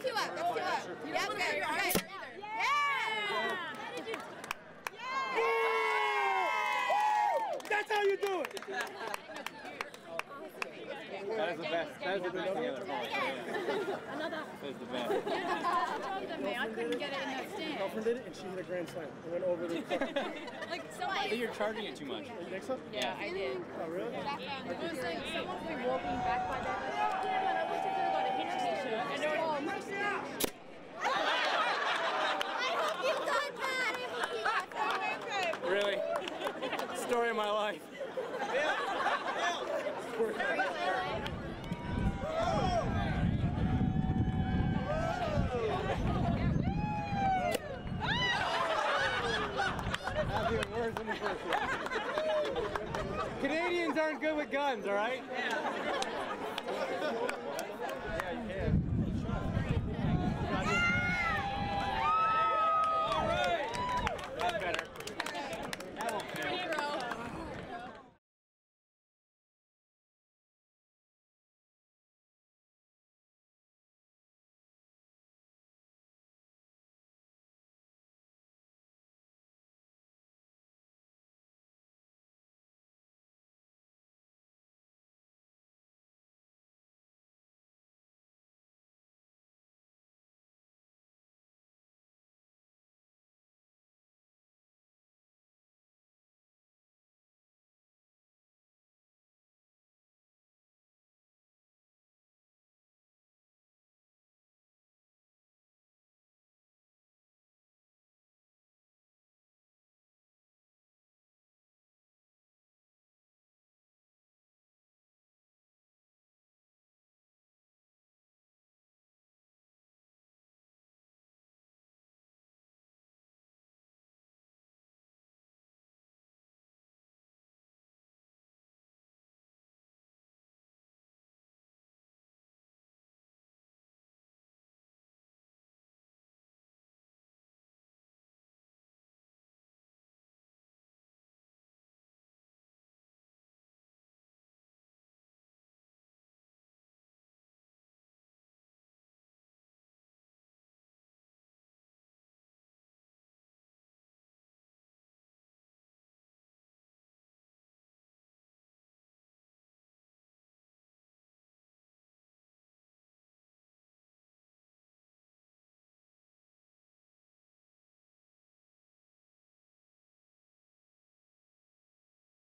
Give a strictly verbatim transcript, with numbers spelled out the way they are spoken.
two up. That's two up. Yeah, good. Good. Yeah. Yeah. That's how you do it. That is the best. That is the best thing ever. Another. That is the best. Stronger than me. I couldn't get it in that stand. Girlfriend did it, and she hit a grand slam. It went over the car. Like I somebody. think you're charging it too much. You think so? Yeah, I did. Oh, really? It was like someone was walking back by there. Like, yeah, man, I wish I could have got a Hinch t-shirt. And they were all mercy out. I hope you got that. I hope you got that. Really? Story of my life. That's even worse than the first one. Canadians aren't good with guns, all right?